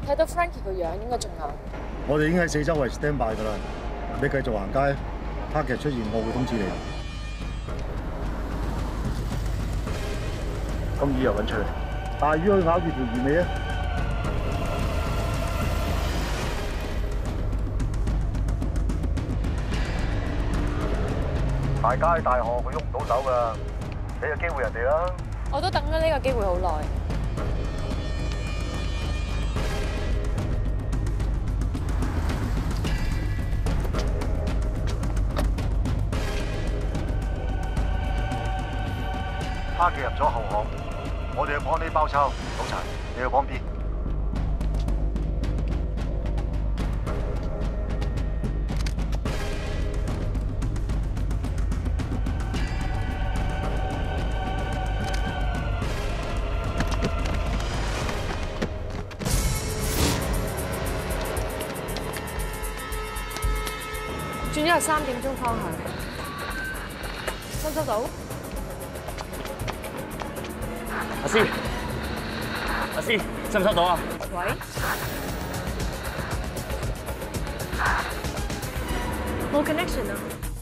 睇到 Frankie 個樣應該仲有。 我哋已經喺四周圍 stand by 㗎啦，你繼續行街，黑劇出現我會通知你。咁魚又揾出嚟，大魚去咬住條魚尾啊！大街大巷佢喐唔到手㗎，俾個機會人哋啦。 我都等咗呢個機會好耐。 他記入咗後巷，我哋去幫 A 包抄，老陳，你去幫 B。 轉咗係3點鐘方向，收唔收到？ 阿師，收唔收到啊？ 喂，冇 connection 啊！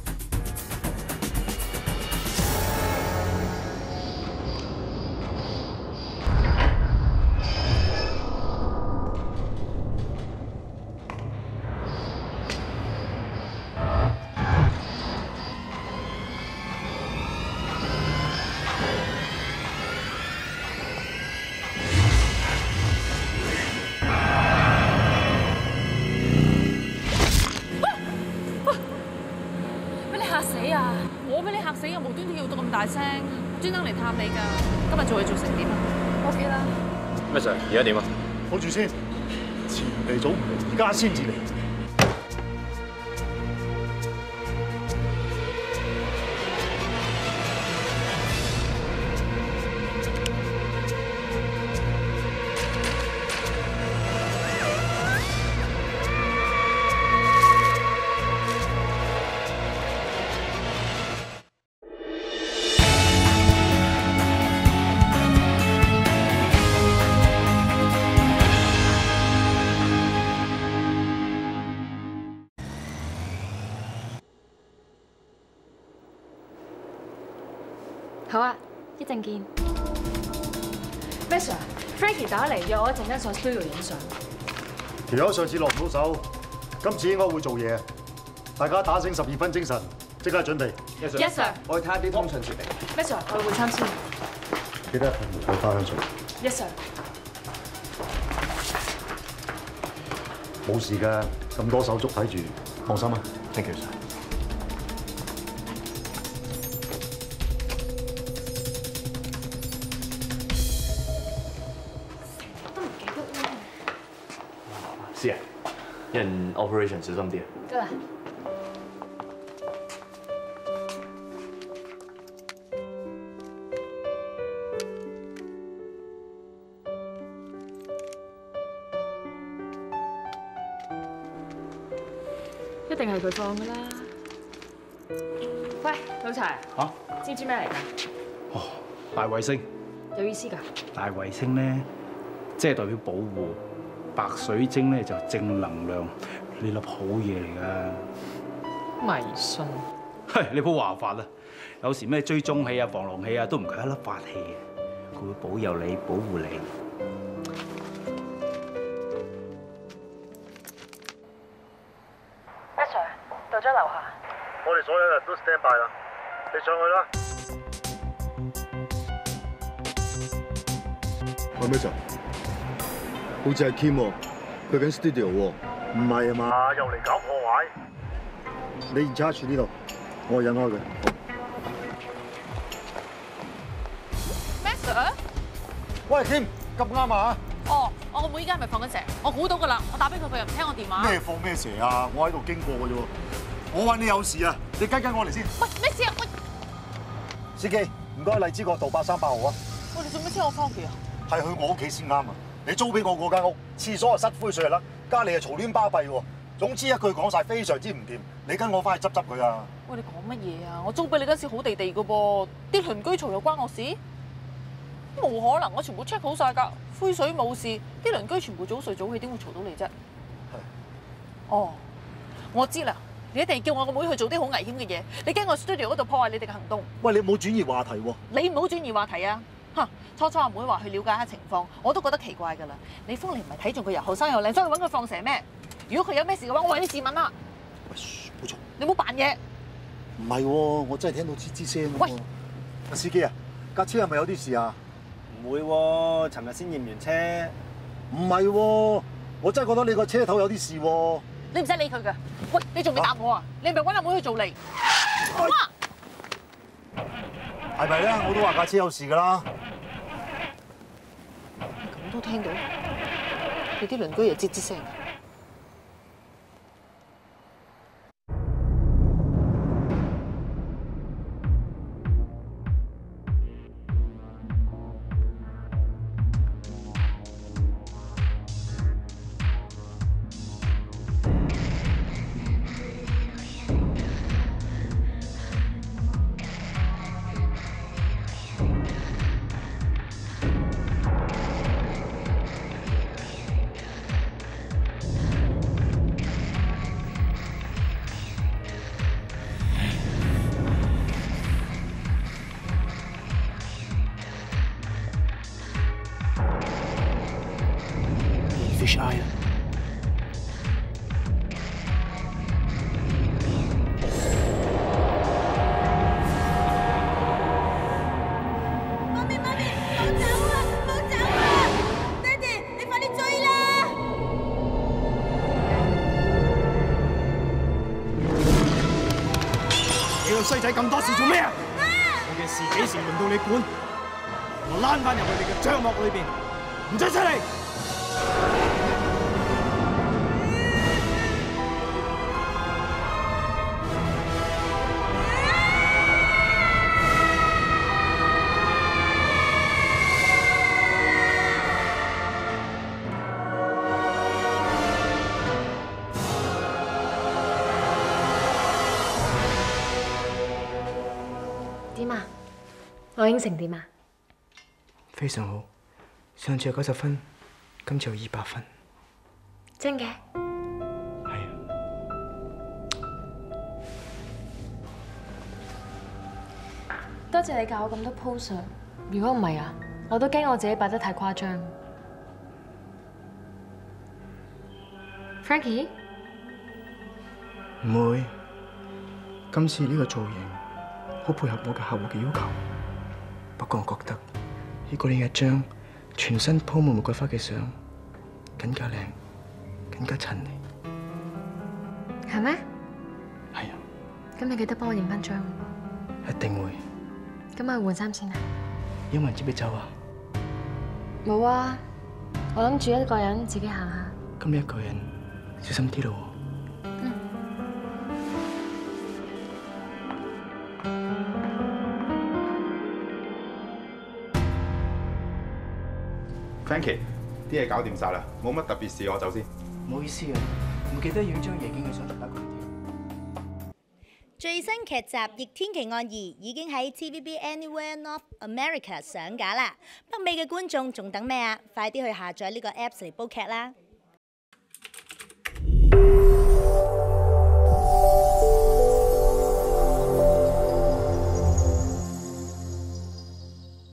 大聲，專登嚟探你㗎。今日做嘢做成點啊 ？OK 啦。 咩 Sir？而家點啊？ 好住先，前嚟早唔嚟，而家先至嚟。 好啊，一陣見。咩 Sir？Frankie 打嚟約我一陣間上 studio 影相。 條友上次落唔到手，今次應該會做嘢。大家打醒12分精神，即刻準備。 Yes sir。 我去睇下啲通訊設備。 咩 Sir？我會參先。 記得同佢花香水。 Yes sir。 冇事㗎，咁多手足睇住，放心啊。Thank you sir。 師啊，有人 operation 小心啲啊！ 得啦。一定係佢放㗎啦。喂，老柴。 嚇？ 知唔知咩嚟㗎？ 哦，大衛星。 有意思㗎？ 大衛星咧，即係代表保護。白水晶咧就正能量，呢粒好嘢嚟㗎。 迷信。 係你唔好話法啦，有時咩追蹤器啊、防狼器啊，都唔夠一粒法器嘅，佢會保佑你、保護你。 咩 Sir？到咗樓下。 我哋所有人都 stand by 啦，你上去啦。喂，咩 Sir？好似係 Kim 喎，佢緊 studio 喎，唔係啊嘛？又嚟搞破壞？你而家住呢度，我引開佢。 咩 Sir？ 喂 Kim，咁啱啊！ 哦，我個妹依家係咪放緊蛇？我估到㗎啦，我打俾佢，佢又唔聽我電話。 咩放咩蛇啊？我喺度經過嘅啫喎。我揾你有事啊！你跟我嚟先。 喂，咩事啊？喂， 司機，唔該，荔枝角道838號啊。 喂，你做咩車我翻屋企啊？ 係去我屋企先啱啊！你租俾我嗰間屋，廁所啊塞灰水啦，家裏啊嘈亂巴閉喎。總之一句講晒，非常之唔掂。你跟我翻去執佢啊！ 喂，你講乜嘢啊？我租俾你嗰時好地地嘅噃，啲鄰居嘈又關我事？冇可能，我全部 check 好晒㗎， 灰水冇事，啲鄰居全部早睡早起，點會嘈到你啫？哦，我知啦，你一定叫我個妹去做啲好危險嘅嘢，你驚我 studio 嗰度破壞你哋嘅行動。 喂，你冇轉移話題喎。 你唔好轉移話題啊！嚇，初阿妹話去了解下情況，我都覺得奇怪㗎啦。你封嚟唔係睇中佢又後生又靚，所以揾佢放蛇咩？如果佢有咩事嘅話，我為你自問啦。 喂，冇嘈。 你唔好扮嘢。 唔係喎，我真係聽到吱吱聲喎。喂，阿司機啊，架車係咪有啲事啊？ 唔會喎，尋日先驗完車。 唔係喎，我真係覺得你個車頭有啲事喎。 你唔使理佢㗎。喂，你仲未答我啊？你係咪揾阿妹去做嚟？ 係咪咧？我都話架車有事㗎啦。 咁都聽到？你啲鄰居又吱吱聲。 Fish eye 啊！ 媽咪，冇走啊！冇走啊！爹哋，你快啲追啦！ 你個衰仔咁多事做咩啊？我嘅事幾時輪到你管？我躝翻入去你嘅帳幕裏邊，唔准出嚟！ 點啊？我應承點啊？ 非常好，上次有90分，今次有200分。 真嘅？ 係啊。 多謝你教我咁多 pose。如果唔係啊，我都驚我自己擺得太誇張。Frankie？ 唔會，今次呢個造型好配合我嘅客戶嘅要求。不過我覺得呢個呢一張全身鋪滿玫瑰花嘅相更加靚，更加襯你。 係咩？ 係啊。 咁你記得幫我影翻張。 一定會。 咁我去換衫先啊。 有冇人接你走啊？ 冇啊，我諗住一個人自己行下。 咁你一個人小心啲咯。 Frankie， 啲嘢搞掂晒啦，冇乜特別事，我走先。 唔好意思啊，唔記得要將夜景嘅相再打過嚟添。 最新劇集《逆天奇案2》已經喺 TVB Anywhere North America 上架啦！北美嘅觀眾仲等咩啊？快啲去下載呢個 Apps 嚟煲劇啦！